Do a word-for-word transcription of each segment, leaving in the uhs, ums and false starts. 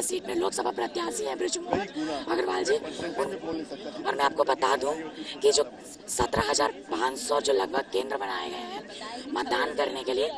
Seat में लोकसभा प्रत्याशी हैं बृजमोहन अग्रवाल जी। और मैं आपको बता दूं कि जो सत्रह हजार पाँच सौ जो लगभग केंद्र बनाए गए हैं मतदान करने के लिए,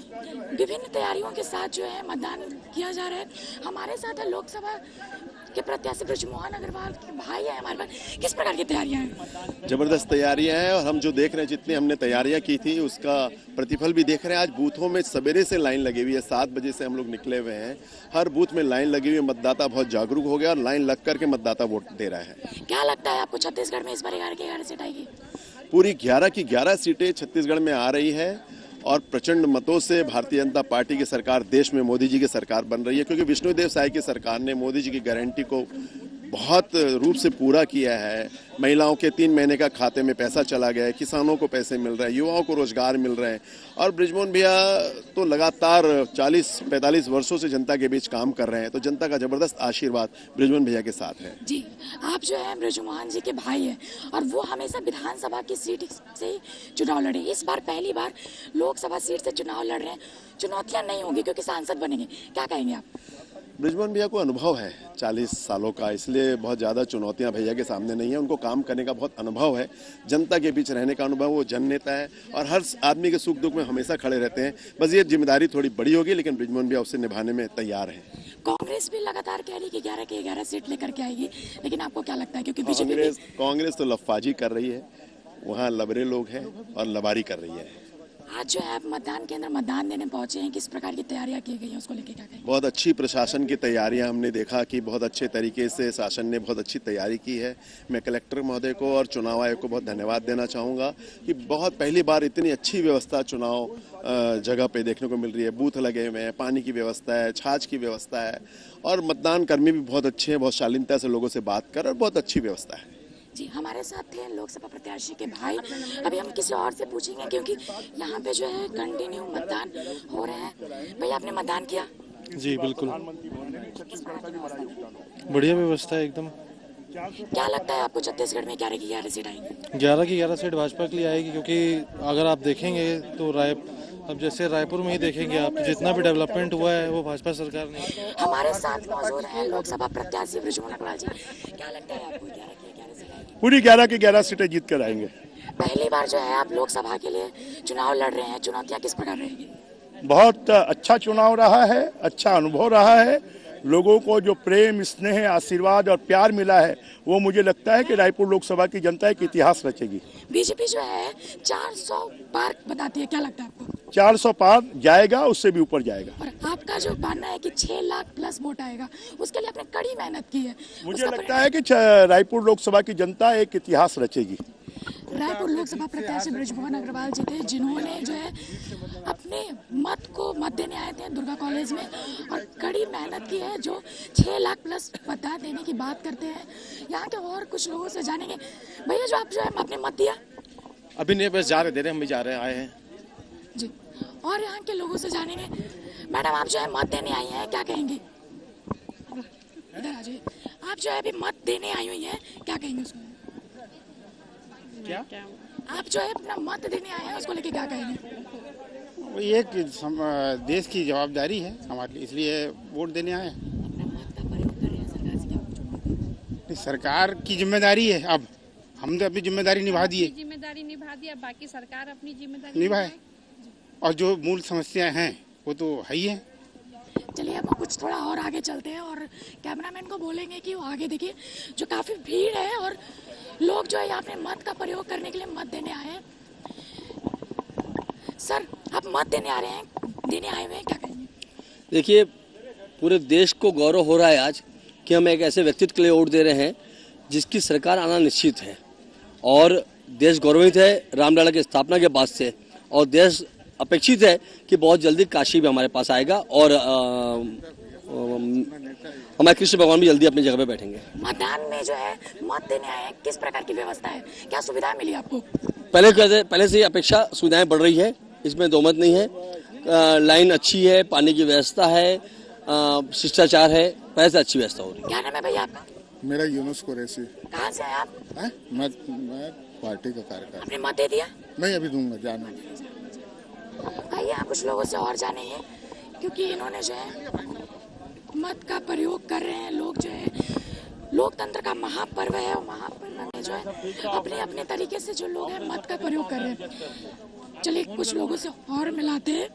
विभिन्न तैयारियों के साथ जो है मतदान किया जा रहा है। हमारे साथ है लोकसभा के प्रत्याशी बृजमोहन अग्रवाल के भाई है हमारे पास। किस प्रकार की तैयारियां हैं? जबरदस्त तैयारियां हैं और हम जो देख रहे हैं, जितनी हमने तैयारियां की थी उसका प्रतिफल भी देख रहे हैं। आज बूथों में सवेरे से लाइन लगी हुई है, सात बजे से हम लोग निकले हुए हैं। हर बूथ में लाइन लगी हुई है, मतदाता बहुत जागरूक हो गया और लाइन लग करके मतदाता वोट दे रहा है। क्या लगता है आपको छत्तीसगढ़ में इस बार ग्यारह की ग्यारह सीट आएगी? पूरी ग्यारह की ग्यारह सीटें छत्तीसगढ़ में आ रही है और प्रचंड मतों से भारतीय जनता पार्टी की सरकार देश में मोदी जी की सरकार बन रही है, क्योंकि विष्णुदेव साय की सरकार ने मोदी जी की गारंटी को बहुत रूप से पूरा किया है। महिलाओं के तीन महीने का खाते में पैसा चला गया है, किसानों को पैसे मिल रहे हैं, युवाओं को रोजगार मिल रहे हैं। और बृजमोहन भैया तो लगातार चालीस पैंतालीस वर्षों से जनता के बीच काम कर रहे हैं, तो जनता का जबरदस्त आशीर्वाद बृजमोहन भैया के साथ है। जी, आप जो है बृजमोहन जी के भाई हैं और वो हमेशा विधानसभा की सीट से चुनाव लड़े। इस बार पहली बार लोकसभा सीट से चुनाव लड़ रहे हैं। चुनौतियां नहीं होंगी क्योंकि सांसद बनेंगे, क्या कहेंगे आप? बृजमोहन भैया को अनुभव है चालीस सालों का, इसलिए बहुत ज़्यादा चुनौतियां भैया के सामने नहीं है। उनको काम करने का बहुत अनुभव है, जनता के बीच रहने का अनुभव। वो जननेता है और हर आदमी के सुख दुख में हमेशा खड़े रहते हैं। बस ये जिम्मेदारी थोड़ी बड़ी होगी, लेकिन बृजमोहन भैया उससे निभाने में तैयार है। कांग्रेस भी लगातार कह रही है कि ग्यारह की ग्यारह सीट लेकर के आएगी, लेकिन आपको क्या लगता है? क्योंकि कांग्रेस कांग्रेस तो लफाजी कर रही है, वहाँ लबरे लोग हैं और लबारी कर रही है। आज जो है आप मतदान केंद्र मतदान देने पहुंचे हैं, किस प्रकार की तैयारियां की गई हैं उसको लेकर क्या कहेंगे? बहुत अच्छी प्रशासन की तैयारियां हमने देखा कि बहुत अच्छे तरीके से शासन ने बहुत अच्छी तैयारी की है। मैं कलेक्टर महोदय को और चुनाव आयोग को बहुत धन्यवाद देना चाहूँगा कि बहुत पहली बार इतनी अच्छी व्यवस्था चुनाव जगह पे देखने को मिल रही है। बूथ लगे हुए हैं, पानी की व्यवस्था है, छाछ की व्यवस्था है और मतदान कर्मी भी बहुत अच्छे हैं, बहुत शालीनता से लोगों से बात कर और बहुत अच्छी व्यवस्था है। जी, हमारे साथ थे लोकसभा प्रत्याशी के भाई। अभी हम किसी और से पूछेंगे क्योंकि यहाँ पे जो है कंटिन्यू मतदान हो रहे हैं। भैया आपने मतदान किया? जी बिल्कुल, बढ़िया व्यवस्था है एकदम। क्या लगता है आपको छत्तीसगढ़ में ग्यारह की ग्यारह सीट आएगी? ग्यारह की ग्यारह सीट भाजपा के लिए आएगी, क्योंकि अगर आप देखेंगे तो राय अब जैसे रायपुर में ही देखेंगे आप, जितना भी डेवलपमेंट हुआ है वो भाजपा सरकार ने। हमारे साथ मौजूद है लोकसभा प्रत्याशी बृजमोहन अग्रवाल जी। क्या लगता है आपको ग्यारह की ग्यारह सीट आएगी? पूरी ग्यारह की ग्यारह सीटें जीत कर आएंगे। पहली बार जो है आप लोकसभा के लिए चुनाव लड़ रहे हैं, चुनौतियां किस प्रकार रहेगी? बहुत अच्छा चुनाव रहा है, अच्छा अनुभव रहा है। लोगों को जो प्रेम, स्नेह, आशीर्वाद और प्यार मिला है, वो मुझे लगता है कि रायपुर लोकसभा की जनता एक इतिहास रचेगी। बीजेपी जो है चार सौ पार बताती है, क्या लगता है आपको? चार सौ पार जाएगा, उससे भी ऊपर जाएगा। और आपका जो मानना है कि छह लाख प्लस वोट आएगा, उसके लिए आपने कड़ी मेहनत की है। मुझे लगता है कि रायपुर लोकसभा की जनता एक इतिहास रचेगी। रायपुर लोकसभा प्रत्याशी बृजमोहन अग्रवाल जी थे, जिन्होंने जो है अपने मत को मत देने आए थे दुर्गा कॉलेज में और कड़ी मेहनत की है। जो छह लाख प्लस मतदान देने की बात करते हैं, यहाँ के और कुछ लोगों से जानेंगे। भैया जो आप जो है आपने मत दिया? अभी नहीं, बस जा रहे दे रहे हम भी जा रहे हैं, आए हैं जी। और यहाँ के लोगों से जानेंगे। मैडम आप जो है मत देने आई हैं, क्या कहेंगे? इधर आ जाइए। आप जो है अभी मत देने आई हुई हैं, क्या कहेंगे उसको? क्या आप जो है अपना मत देने आए हैं, उसको लेके क्या कहेंगे? ये देश की जवाबदारी है हमारे लिए, इसलिए वोट देने आए हैं। अपना मत का प्रयोग कर रहे हैं, सरकार से क्या पूछोगे? सरकार की जिम्मेदारी है, अब हमने अपनी जिम्मेदारी निभा दी है, जिम्मेदारी निभा दिया, बाकी सरकार अपनी जिम्मेदारी निभाए। और जो मूल समस्याएं हैं वो तो है ही है। चलिए अब कुछ थोड़ा और आगे चलते हैं और कैमरामैन को बोलेंगे कि वो आगे देखिए, जो काफी भीड़ है और लोग जो है यहाँ पे मत का प्रयोग करने के लिए मत देने आए हैं। सर आप मत देने आ रहे हैं, देने आए हुए हैं, क्या कहेंगे? देखिए, पूरे देश को गौरव हो रहा है आज कि हम एक ऐसे व्यक्तित्व के लिए वोट दे रहे हैं जिसकी सरकार आना निश्चित है और देश गौरवित है रामलला की स्थापना के बाद से। और देश अपेक्षित है कि बहुत जल्दी काशी भी हमारे पास आएगा और आ, आ, हमारे कृष्ण भगवान भी जल्दी अपनी जगह पे बैठेंगे। मतदान में जो है मत देने आए हैं, किस प्रकार की व्यवस्था है, क्या सुविधाएं मिली आपको? पहले कहते पहले से अपेक्षा सुविधाएं बढ़ रही है, इसमें दो मत नहीं है। आ, लाइन अच्छी है, पानी की व्यवस्था है, शिष्टाचार है, पहले से अच्छी व्यवस्था हो रही है। क्या नाम है भैया आपका? मेरा यूनुस कुरैशी। कहाँ से हैं आप? है? मैं मैं पार्टी का कार्यकर्ता। आपने मत दे दिया? नहीं, अभी दूंगा, जाने। आइए आप कुछ लोगों से और जानेंगे, क्योंकि इन्होंने जो है मत का प्रयोग कर रहे हैं लोग। जो है लोकतंत्र का महापर्व है और महापर्व में जो है अपने अपने तरीके से जो लोग हैं मत का प्रयोग कर रहे हैं। चलिए कुछ लोगों से और मिलाते हैं।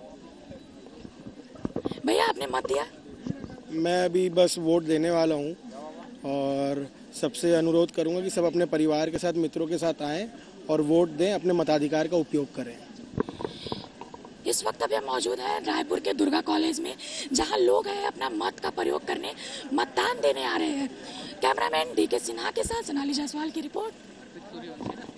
भैया आपने मत दिया? मैं अभी बस वोट देने वाला हूँ और सबसे अनुरोध करूँगा कि सब अपने परिवार के साथ, मित्रों के साथ आएं और वोट दें, अपने मताधिकार का उपयोग करें। इस वक्त अभी हम मौजूद हैं रायपुर के दुर्गा कॉलेज में, जहां लोग हैं अपना मत का प्रयोग करने, मतदान देने आ रहे हैं। कैमरामैन डी के सिन्हा के साथ सोनाली जायसवाल की रिपोर्ट।